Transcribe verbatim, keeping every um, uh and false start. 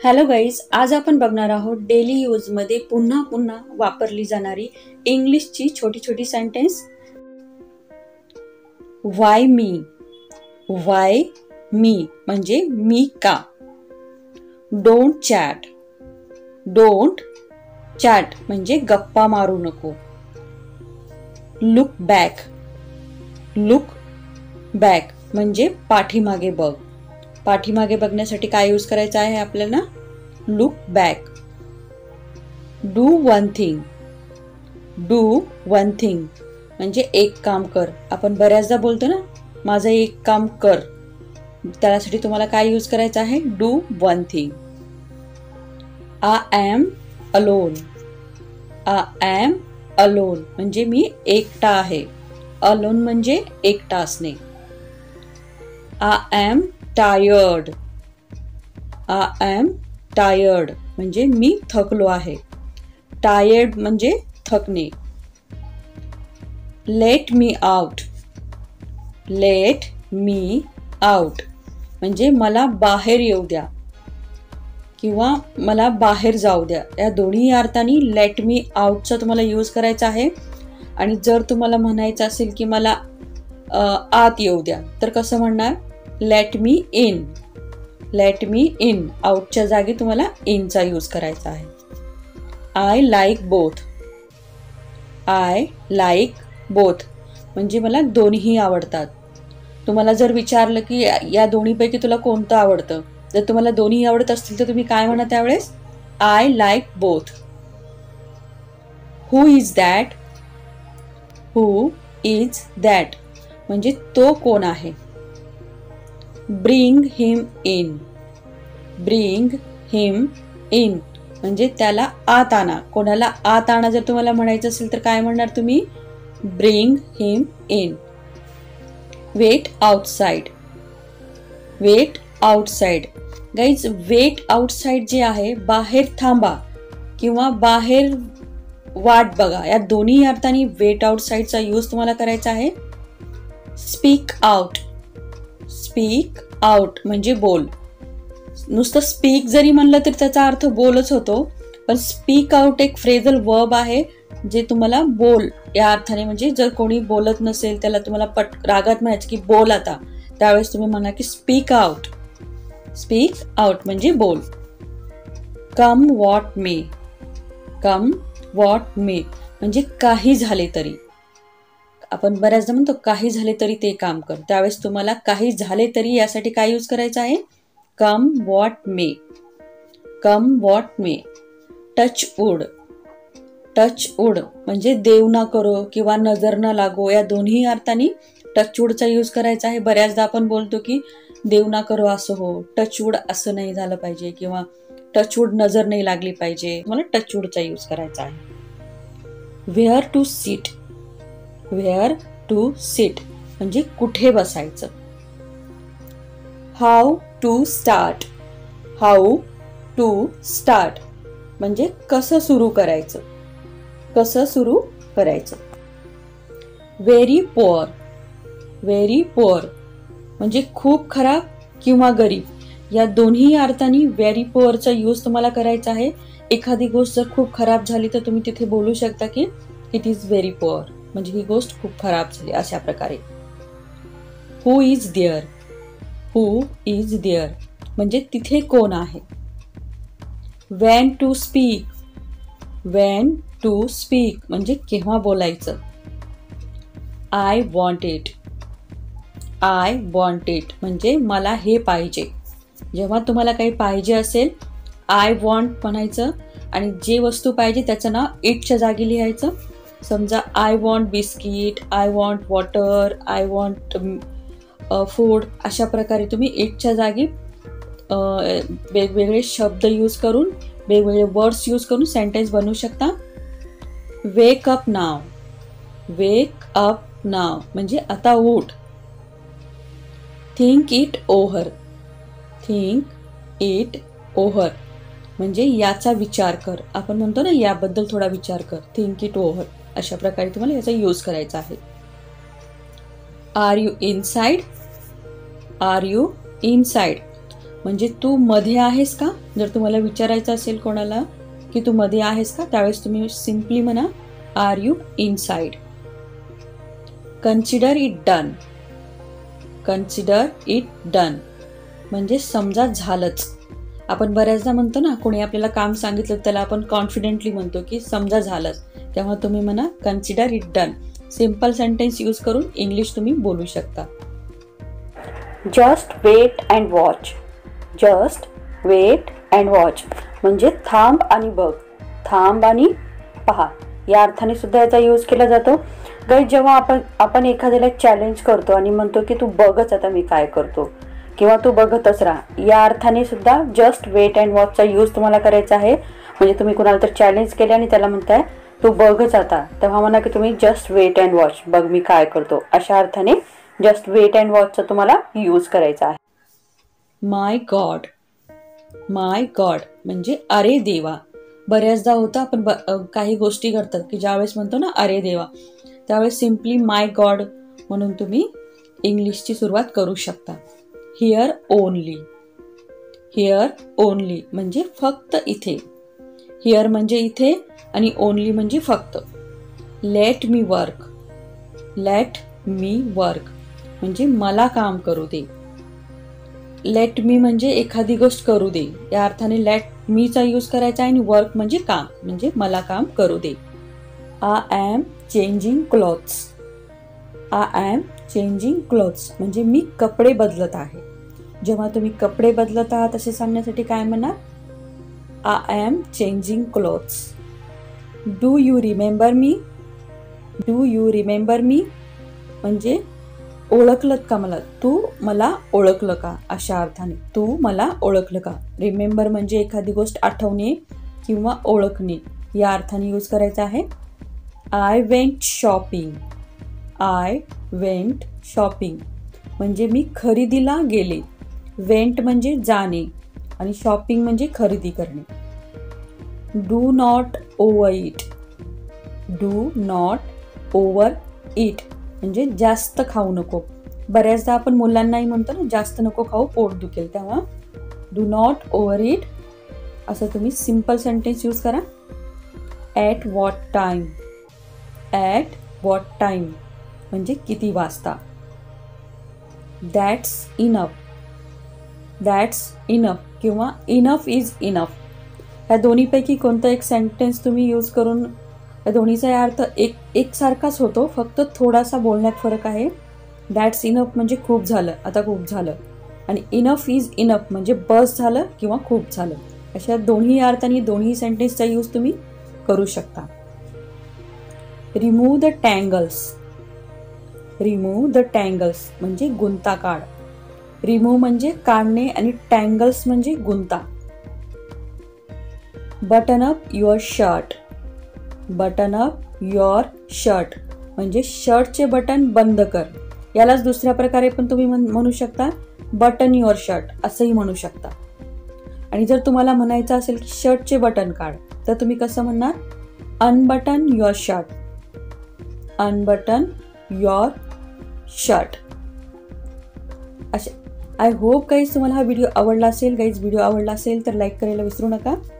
Hello guys, आज आपण बघणार आहोत डेली यूजमध्ये पुन्हा पुन्हा वापरली जाणारी इंग्लिशची छोटी छोटी sentence. Why me. Why me म्हणजे मी का. Don't chat. डोंट चॅट म्हणजे गप्पा मारू नको. Look back. लुक बॅक म्हणजे पाठीमागे बघ. पाठीमागे बघण्यासाठी काय यूज करायचं आहे आपल्याला? Look back. Do one thing. Do one thing म्हणजे एक काम कर. आपण बऱ्याचदा बोलतो ना, माझं एक काम कर. त्यासाठी तुम्हाला काय यूज करायचं आहे? Do one thing. I am alone. I am alone म्हणजे मी एकटा आहे. अलोन म्हणजे एकटा असणे. I am tired. I am tired म्हणजे मी थकलो आहे. टायर्ड म्हणजे थकणे. Let me out. Let me out म्हणजे मला बाहेर येऊ द्या किंवा मला बाहेर जाऊ द्या. या दोन्ही अर्थाने लेट मी आउटचा तुम्हाला यूज करायचा आहे. आणि जर तुम्हाला म्हणायचं असेल की मला आत येऊ द्या तर कसं म्हणणार? Let me in. Let me in. आउटच्या जागी तुम्हाला इनचा यूज करायचा आहे. I like both. I like both म्हणजे मला दोन्ही आवडतात. तुम्हाला जर विचारलं की या दोन्हीपैकी तुला कोणतं आवडतं, जर तुम्हाला दोन्ही आवडत असतील तर तुम्ही काय म्हणा त्यावेळेस? I like both. Who is that. Who is that म्हणजे तो कोण आहे. Bring him in. Bring him in म्हणजे त्याला आत आणा. कोणाला आत आणा जर तुम्हाला म्हणायचं असेल तर काय म्हणणार तुम्ही? Bring him in. Wait outside. Wait outside guys, wait outside जे आहे बाहेर थांबा किंवा बाहेर वाट बघा. या दोन्ही अर्थाने वेट आउटसाइडचा यूज तुम्हाला करायचा आहे. Speak out. स्पीक आउट म्हणजे बोल. नुसतं स्पीक जरी म्हणलं तर त्याचा अर्थ बोलच होतो, पण स्पीक आउट एक फ्रेझल वर्ब आहे जे तुम्हाला बोल या अर्थाने, म्हणजे जर कोणी बोलत नसेल त्याला तुम्हाला पट रागात म्हणायचं की बोल आता, त्यावेळेस तुम्ही म्हणा की स्पीक आउट. स्पीक आउट म्हणजे बोल. कम व्हॉट मे. कम व्हॉट मे म्हणजे काही झाले तरी. आपण बऱ्याचदा म्हणतो काही झाले तरी ते काम कर. त्यावेळेस तुम्हाला काही झाले तरी यासाठी काय यूज करायचं आहे? Come what may. Come what may. Touch wood. Touch wood म्हणजे देव ना करो किंवा नजर ना लागो. या दोन्ही अर्थाने टच वूडचा यूज करायचा आहे. बऱ्याचदा आपण बोलतो की देव ना करो असं हो, टच वूड असं नाही झालं पाहिजे किंवा टच वूड नजर नाही लागली पाहिजे. तुम्हाला टच वूडचा यूज करायचा आहे. Where to sit. Where to sit म्हणजे कुठे बसायचं. How to start. How to start म्हणजे कसं सुरू करायचं. कसं सुरू करायचं. Very poor. व्हेरी पुअर म्हणजे खूप खराब किंवा गरीब. या दोन्ही अर्थाने व्हेरी पुअरचा यूज तुम्हाला करायचा आहे. एखादी गोष्ट जर खूप खराब झाली तर तुम्ही तिथे बोलू शकता की इट इज व्हेरी पुअर म्हणजे ही गोष्ट खूप खराब झाली. अशा प्रकारे. Who is there. Who is there म्हणजे तिथे कोण आहे. When to speak. When to speak म्हणजे केव्हा बोलायचं. I want it. I want it म्हणजे मला हे पाहिजे. जेव्हा तुम्हाला काही पाहिजे असेल आय वॉन्ट म्हणायचं आणि जे वस्तू पाहिजे त्याचं नाव इटच्या जागी लिहायचं. समजा I want biscuit, I want water, I want food. अशा प्रकारे तुम्ही इटच्या जागी वेगवेगळे शब्द यूज करून, वेगवेगळे वर्ड्स यूज करून सेंटेन्स बनवू शकता. वेक अप नाव. वेक अप नाव म्हणजे आता उठ. Think it over. Think it over म्हणजे याचा विचार कर. आपण म्हणतो ना याबद्दल थोडा विचार कर. Think it over. अशा प्रकारे तुम्हाला याचा यूज करायचा आहे. Are you inside. Are you inside म्हणजे तू मध्ये आहेस का? जर तुम्हाला विचारायचं असेल कोणाला की तू मध्ये आहेस का, त्यावेळेस तुम्ही सिम्पली म्हणा are you inside. Consider it done. Consider it done म्हणजे समजा झालंच. आपण बऱ्याचदा म्हणतो ना, कोणी आपल्याला काम सांगितलं त्याला आपण कॉन्फिडेंटली म्हणतो की समजा झालंच. तेव्हा तुम्ही म्हणा consider it done. Simple sentence use करून इंग्लिश तुम्ही बोलू शकता. Just wait and watch. Just wait and watch म्हणजे थांब आणि बघ, थांब आणि पहा या अर्थाने सुद्धा याचा यूज केला जातो. गाईज, जेव्हा आपण आपण एखाद्याला चॅलेंज करतो आणि म्हणतो की तू बघच आता मी काय करतो, किंवा तू बघतच राहा, या अर्थाने सुद्धा जस्ट वेट अँड वॉचचा यूज तुम्हाला करायचा आहे. म्हणजे तुम्ही कुणाला तर चॅलेंज केले आणि त्याला म्हणताय तू बघच आता, तेव्हा म्हणा की तुम्ही जस्ट वेट अँड वॉच, बघ मी काय करतो, अशा अर्थाने जस्ट वेट अँड वॉचचा तुम्हाला यूज करायचा आहे. माय गॉड. माय गॉड म्हणजे अरे देवा. बऱ्याचदा होतं आपण काही गोष्टी करतात की ज्यावेळेस म्हणतो ना अरे देवा, त्यावेळेस सिम्पली माय गॉड म्हणून तुम्ही इंग्लिशची सुरुवात करू शकता. Here only. हिअर ओनली म्हणजे फक्त इथे. हिअर म्हणजे इथे आणि ओनली म्हणजे फक्त. Let me work. Let me work म्हणजे मला काम करू दे. लेट मी म्हणजे एखादी गोष्ट करू दे, या अर्थाने लेट मीचा यूज करायचा आहे. आणि वर्क म्हणजे काम, म्हणजे मला काम करू दे. I am changing clothes. I am changing clothes म्हणजे मी कपडे बदलत आहे. जेव्हा तुम्ही कपडे बदलत आहात असे सांगण्यासाठी काय म्हणा, I am changing clothes. Do you remember me. Do you remember me म्हणजे ओळखलं का मला, तू मला ओळखलं का, अशा अर्थाने तू मला ओळखलं का. रिमेंबर म्हणजे एखादी गोष्ट आठवणे किंवा ओळखणे, या अर्थाने यूज करायचा आहे. I went shopping. I went shopping म्हणजे मी खरेदीला गेले. वेंट म्हणजे जाणे आणि शॉपिंग म्हणजे खरेदी करणे. Do not overeat. Do not overeat म्हणजे जास्त खाऊ नको. बऱ्याचदा आपण मुलांनाही म्हणतो ना जास्त नको खाऊ पोट दुखेल, तेव्हा डू नॉट ओव्हर इट असं तुम्ही सिम्पल सेंटेन्स यूज करा. At what time. At what time म्हणजे किती वाजता. That's enough. दॅट्स इनफ किंवा इनफ इज इनफ, ह्या दोन्हीपैकी कोणतं एक सेंटेन्स तुम्ही यूज करून, या दोन्हीचा अर्थ एक एकसारखाच होतो, फक्त थोडासा बोलण्यात फरक आहे. दॅट्स इनफ म्हणजे खूप झालं, आता खूप झालं. आणि इनफ इज इनफ म्हणजे बस झालं किंवा खूप झालं. अशा दोन्ही अर्थाने दोन्ही सेंटेन्सचा यूज तुम्ही करू शकता. Remove the tangles. Remove the tangles म्हणजे गुंता काढ. रिमूव्ह म्हणजे काढणे आणि टँगल्स म्हणजे गुंता. Button up your shirt. Button up your shirt म्हणजे शर्टचे बटन बंद कर. यालाच दुसऱ्या प्रकारे पण तुम्ही म्हणू शकता बटन युअर शर्ट असंही म्हणू शकता. आणि जर तुम्हाला म्हणायचं असेल की शर्टचे बटन काढ, तर तुम्ही कसं म्हणणार, unbutton your shirt. Unbutton your shirt. अशा आय होप गाईज तुम्हाला हा व्हिडिओ आवडला असेल. गाईज व्हिडिओ आवडला असेल तर लाईक करायला विसरू नका.